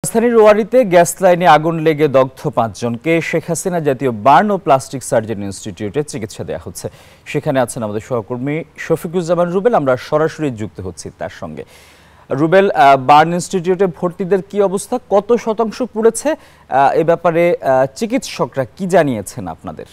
রাজধানীর রোয়ারিতে গ্যাস লাইনে আগুন লেগে দগ্ধ ৫ জনকে শেখ হাসিনা জাতীয় বার্ন ও প্লাস্টিক সার্জারি ইনস্টিটিউটে চিকিৎসা দেওয়া হচ্ছে। সেখানে আছেন আমাদের সহকর্মী শফিকুজ্জামান রুবেল। আমরা সরাসরি যুক্ত হচ্ছি তার সঙ্গে। রুবেল, বার্ন ইনস্টিটিউটে ভর্তিদের কি অবস্থা, কত শতাংশ পুড়েছে, এ ব্যাপারে চিকিৎসকরা কি জানিয়েছেন আপনাদের?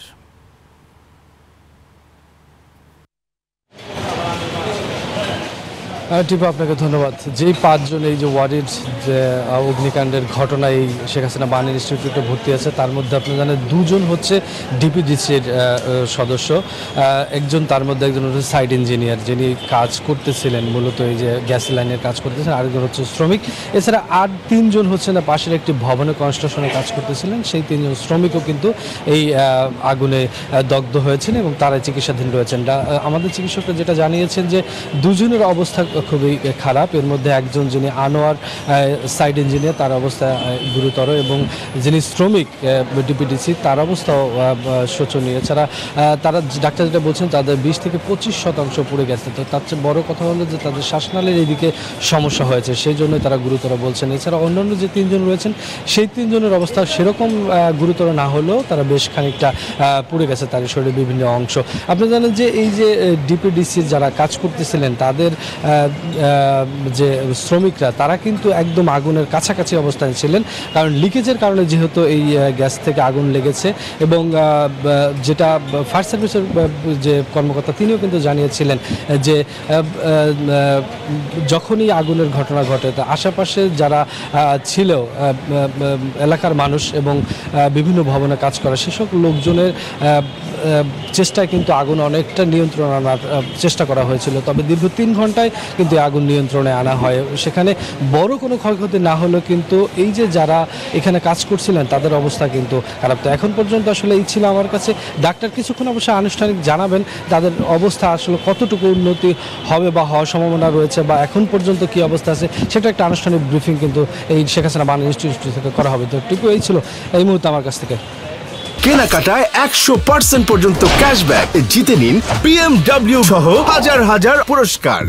টিপু, আপনাকে ধন্যবাদ। যেই ৫ জন এই যে ওয়ারির যে অগ্নিকাণ্ডের ঘটনায় শেখ হাসিনা বার্ন ইনস্টিটিউটে ভর্তি আছে, তার মধ্যে আপনি জানেন ২ জন হচ্ছে ডিপিডিসির সদস্য। একজন, তার মধ্যে একজন হচ্ছে সাইট ইঞ্জিনিয়ার, যিনি কাজ করতেছিলেন, মূলত এই যে গ্যাস লাইনের কাজ করতেছেন। আরেকজন হচ্ছে শ্রমিক। এছাড়া আর ৩ জন হচ্ছে না পাশের একটি ভবনে কনস্ট্রাকশনে কাজ করতেছিলেন। সেই ৩ জন শ্রমিকও কিন্তু এই আগুনে দগ্ধ হয়েছেন এবং তারা চিকিৎসাধীন রয়েছেন। আমাদের চিকিৎসকরা যেটা জানিয়েছেন যে ২ জনের অবস্থা খুবই খারাপ। এর মধ্যে একজন, যিনি আনোয়ার সাইট ইঞ্জিনিয়ার, তার অবস্থা গুরুতর, এবং যিনি শ্রমিক ডিপিডিসি, তার অবস্থাও শোচনীয়। এছাড়া তারা ডাক্তার যেটা বলছেন, তাদের ২০ থেকে ২৫% পুড়ে গেছে। তো তার চেয়ে বড় কথা হলো যে তাদের শ্বাসনালীর এইদিকে সমস্যা হয়েছে, সেই জন্যই তারা গুরুতর বলছেন। এছাড়া অন্যান্য যে ৩ জন রয়েছেন, সেই ৩ জনের অবস্থা সেরকম গুরুতর না হলেও তারা বেশ খানিকটা পুড়ে গেছে, তার শরীরের বিভিন্ন অংশ। আপনি জানেন যে এই যে ডিপিডিসি যারা কাজ করতেছিলেন, তাদের যে শ্রমিকরা, তারা কিন্তু একদম আগুনের কাছাকাছি অবস্থায় ছিলেন, কারণ লিকেজের কারণে যেহেতু এই গ্যাস থেকে আগুন লেগেছে। এবং যেটা ফায়ার সার্ভিসের যে কর্মকর্তা, তিনিও কিন্তু জানিয়েছিলেন যে যখনই আগুনের ঘটনা ঘটে, তা আশেপাশে যারা ছিল এলাকার মানুষ এবং বিভিন্ন ভবনে কাজ করা সেসব লোকজনের চেষ্টায় কিন্তু আগুন অনেকটা নিয়ন্ত্রণ আনার চেষ্টা করা হয়েছিল। তবে দীর্ঘ ৩ ঘন্টায় কিন্তু আগুন নিয়ন্ত্রণে আনা হয়। সেখানে বড় কোনো ক্ষয়ক্ষতি না হলেও কিন্তু এই যে যারা এখানে কাজ করছিলেন, তাদের অবস্থা কিন্তু খারাপ। তো এখন পর্যন্ত আসলে এই ছিল আমার কাছে। ডাক্তার কিছুক্ষণ অবশ্যই আনুষ্ঠানিক জানাবেন তাদের অবস্থা আসলে কতটুকু উন্নতি হবে বা হওয়ার সম্ভাবনা রয়েছে, বা এখন পর্যন্ত কি অবস্থা আছে, সেটা একটা আনুষ্ঠানিক ব্রিফিং কিন্তু এই শেখ হাসিনা বার্ন ইনস্টিটিউট থেকে করা হবে। তো টিপু, এই ছিল এই মুহূর্তে আমার কাছ থেকে। কেনাকাটায় ১০০% পর্যন্ত ক্যাশব্যাক জিতে নিন BMW সহ হাজার হাজার পুরস্কার।